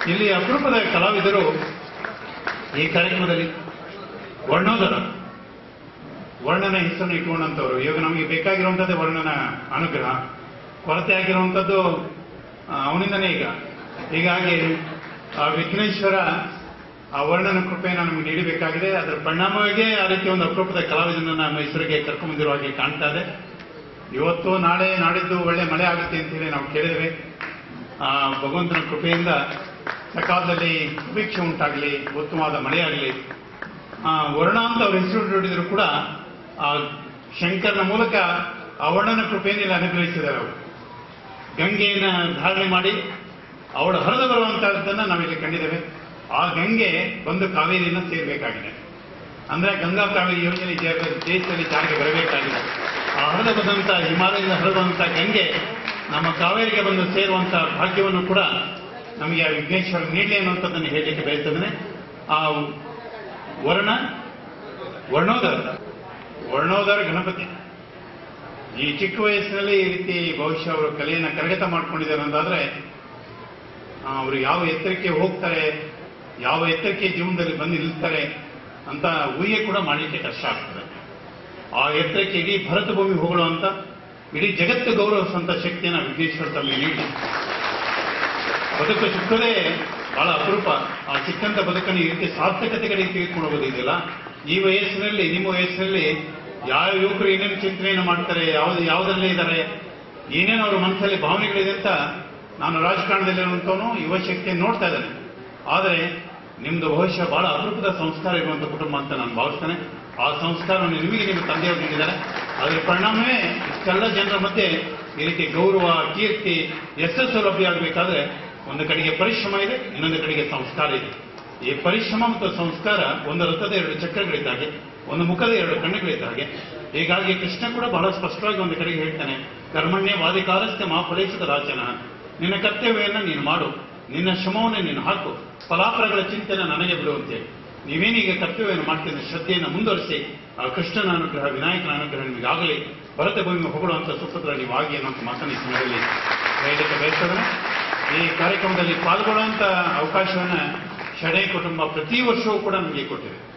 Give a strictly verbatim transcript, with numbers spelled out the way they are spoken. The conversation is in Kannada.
ಇಲ್ಲಿ ಅಪರೂಪದ ಕಲಾವಿದರು ಈ ಕಾರ್ಯಕ್ರಮದಲ್ಲಿ ವರ್ಣೋದರ ವರ್ಣನ ಹೆಸರನ್ನು ಇಟ್ಕೊಂಡಂಥವ್ರು. ಇವಾಗ ನಮಗೆ ಬೇಕಾಗಿರುವಂಥದ್ದೇ ವರ್ಣನ ಅನುಗ್ರಹ, ಕೊರತೆ ಆಗಿರುವಂಥದ್ದು ಅವನಿಂದನೇ. ಈಗ ಹೀಗಾಗಿ ಆ ವಿಘ್ನೇಶ್ವರ ಆ ವರ್ಣನ ಕೃಪೆಯನ್ನು ನಮಗೆ ನೀಡಬೇಕಾಗಿದೆ. ಅದರ ಪರಿಣಾಮವಾಗಿ ಆ ರೀತಿ ಒಂದು ಅಪರೂಪದ ಕಲಾವಿದನನ್ನ ಮೈಸೂರಿಗೆ ಕರ್ಕೊಂಡ್ಬಂದಿರುವ ಹಾಗೆ ಕಾಣ್ತಾ ಇದೆ. ಇವತ್ತು ನಾಳೆ ನಾಡಿದ್ದು ಒಳ್ಳೆ ಮಳೆ ಆಗುತ್ತೆ ಅಂತ ಹೇಳಿ ನಾವು ಕೇಳಿದ್ವಿ. ಆ ಭಗವಂತನ ಕೃಪೆಯಿಂದ ಸಕಾಲದಲ್ಲಿ ಸುಭಿಕ್ಷೆ ಉಂಟಾಗಲಿ, ಉತ್ತಮವಾದ ಮಳೆಯಾಗಲಿ. ವರ್ಣ ಅಂತ ಅವ್ರ ಹೆಸರು ನೋಡಿದ್ರು ಕೂಡ ಆ ಶಂಕರನ ಮೂಲಕ ಆ ವರ್ಣನ ಕೃಪೆಯನ್ನು ಇಲ್ಲಿ ಅನುಗ್ರಹಿಸಿದ್ದಾರೆ. ಅವರು ಗಂಗೆಯನ್ನು ಧಾರಣೆ ಮಾಡಿ ಅವಳು ಹರಿದು ಬರುವಂತಹದ್ದನ್ನ ನಾವಿಲ್ಲಿ ಕಂಡಿದ್ದೇವೆ. ಆ ಗಂಗೆ ಒಂದು ಕಾವೇರಿಯನ್ನು ಸೇರಬೇಕಾಗಿದೆ. ಅಂದ್ರೆ ಗಂಗಾ ಕಾವೇರಿ ಯೋಜನೆ ದೇಶದಲ್ಲಿ ಜಾರಿಗೆ ಬರಬೇಕಾಗಿದೆ. ಆ ಹರಿದು ಬಂದಂತ ಹಿಮಾಲಯದಿಂದ ಹರಿದಂತ ಗಂಗೆ ನಮ್ಮ ಕಾವೇರಿಗೆ ಬಂದು ಸೇರುವಂತಹ ಭಾಗ್ಯವನ್ನು ಕೂಡ ನಮಗೆ ಆ ವಿಘ್ನೇಶ್ವರ ನೀಡಲಿ ಅನ್ನುವಂಥದ್ದನ್ನು ಹೇಳಲಿಕ್ಕೆ ಬಯಸ್ತೇನೆ. ಆ ವರ್ಣ ವರ್ಣೋದರ ವರ್ಣೋದರ ಗಣಪತಿ ಈ ಚಿಕ್ಕ ವಯಸ್ಸಿನಲ್ಲಿ ಈ ರೀತಿ ಬಹುಶಃ ಅವರು ಕಲೆಯನ್ನು ಕರಗತ ಮಾಡ್ಕೊಂಡಿದ್ದಾರೆ ಅಂತಾದ್ರೆ ಅವರು ಯಾವ ಎತ್ತರಕ್ಕೆ ಹೋಗ್ತಾರೆ, ಯಾವ ಎತ್ತರಕ್ಕೆ ಜೀವನದಲ್ಲಿ ಬಂದು ನಿಲ್ತಾರೆ ಅಂತ ಊಹೆ ಕೂಡ ಮಾಡಲಿಕ್ಕೆ ಕಷ್ಟ ಆಗ್ತದೆ. ಆ ಎತ್ತರಕ್ಕೆ ಇಡೀ ಭರತ ಭೂಮಿ ಹೋಗುವಂತ, ಇಡೀ ಜಗತ್ತು ಗೌರವಿಸುವಂತ ಶಕ್ತಿಯನ್ನು ವಿಘ್ನೇಶ್ವರ ತಮಗೆ ನೀಡಿ ಬದುಕು ಸಿಕ್ಕದೇ ಬಹಳ ಅಪರೂಪ. ಆ ಸಿಕ್ಕಂತ ಬದುಕನ್ನು ಈ ರೀತಿ ಸಾರ್ಥಕತೆಗಳಿಗೆ ತೆಗೆದುಕೊಂಡು ಹೋಗೋದಿದೆಯಲ್ಲ. ಈ ವಯಸ್ಸಿನಲ್ಲಿ, ನಿಮ್ಮ ವಯಸ್ಸಿನಲ್ಲಿ ಯಾವ ಯುವಕರು ಏನೇನು ಚಿಂತನೆಯನ್ನು ಮಾಡ್ತಾರೆ, ಯಾವ್ದು ಯಾವುದರಲ್ಲೇ ಇದ್ದಾರೆ, ಏನೇನು ಅವರ ಮನಸ್ಸಲ್ಲಿ ಭಾವನೆಗಳಿದೆ ಅಂತ ನಾನು ರಾಜಕಾರಣದಲ್ಲಿರುವಂತವನು ಯುವ ಶಕ್ತಿಯನ್ನು ನೋಡ್ತಾ ಇದ್ದೇನೆ. ಆದರೆ ನಿಮ್ದು ಬಹುಶಃ ಬಹಳ ಅಪರೂಪದ ಸಂಸ್ಕಾರ ಇರುವಂತಹ ಕುಟುಂಬ ಅಂತ ನಾನು ಭಾವಿಸ್ತೇನೆ. ಆ ಸಂಸ್ಕಾರವನ್ನು ನಿಮಗೆ ನಿಮ್ಮ ತಂದೆಯವರು ನೀಡಿದ್ದಾರೆ. ಅದರ ಪರಿಣಾಮವೇ ಇಷ್ಟೆಲ್ಲ ಜನರ ಮಧ್ಯೆ ಈ ರೀತಿ ಗೌರವ, ಕೀರ್ತಿ, ಯಶಸ್ಸು ಲಭ್ಯ ಆಗಬೇಕಾದ್ರೆ ಒಂದು ಕಡೆಗೆ ಪರಿಶ್ರಮ ಇದೆ, ಇನ್ನೊಂದು ಕಡೆಗೆ ಸಂಸ್ಕಾರ ಇದೆ. ಈ ಪರಿಶ್ರಮ ಮತ್ತು ಸಂಸ್ಕಾರ ಒಂದು ರಥದ ಎರಡು ಚಕ್ರಗಳಿದ್ದ ಹಾಗೆ, ಒಂದು ಮುಖದ ಎರಡು ಕಣ್ಣುಗಳಿದ್ದ ಹಾಗೆ. ಹೀಗಾಗಿ ಕೃಷ್ಣ ಕೂಡ ಬಹಳ ಸ್ಪಷ್ಟವಾಗಿ ಒಂದು ಕಡೆಗೆ ಹೇಳ್ತಾನೆ, ಕರ್ಮಣ್ಯ ವಾದಿಕಾರಸ್ಥ ಮಾ ಫಲೇಶದ ರಾಜನ, ನಿನ್ನ ಕರ್ತವ್ಯವನ್ನು ನೀನು ಮಾಡು, ನಿನ್ನ ಶ್ರಮವನ್ನು ನೀನು ಹಾಕು, ಫಲಾಫಲಗಳ ಚಿಂತನೆ ನನಗೆ ಬಿಡು ಅಂತೇಳಿ ನೀವೇನೀಗ ಕರ್ತವ್ಯವನ್ನು ಮಾಡ್ತೀನಿ ಶ್ರದ್ಧೆಯನ್ನು ಮುಂದುವರಿಸಿ ಆ ಕೃಷ್ಣನ ಅನುಗ್ರಹ, ವಿನಾಯಕನ ಅನುಗ್ರಹ ನಿಮಗಾಗಲಿ, ಭರತ ಭೂಮಿ ಹೊಗಳುವಂಥ ಸುಪುತ್ರ ನೀವಾಗಿ ಅನ್ನುವಂಥ ಮಾತನ್ನು ಈ ಸಮಯದಲ್ಲಿ ಹೇಳಲಿಕ್ಕೆ ಬಯಸ್ತದೆ. ಈ ಕಾರ್ಯಕ್ರಮದಲ್ಲಿ ಪಾಲ್ಗೊಳ್ಳುವಂಥ ಅವಕಾಶವನ್ನು ಶಡೈ ಕುಟುಂಬ ಪ್ರತಿ ವರ್ಷವೂ ಕೂಡ ನಮಗೆ ಕೊಟ್ಟಿದೆ.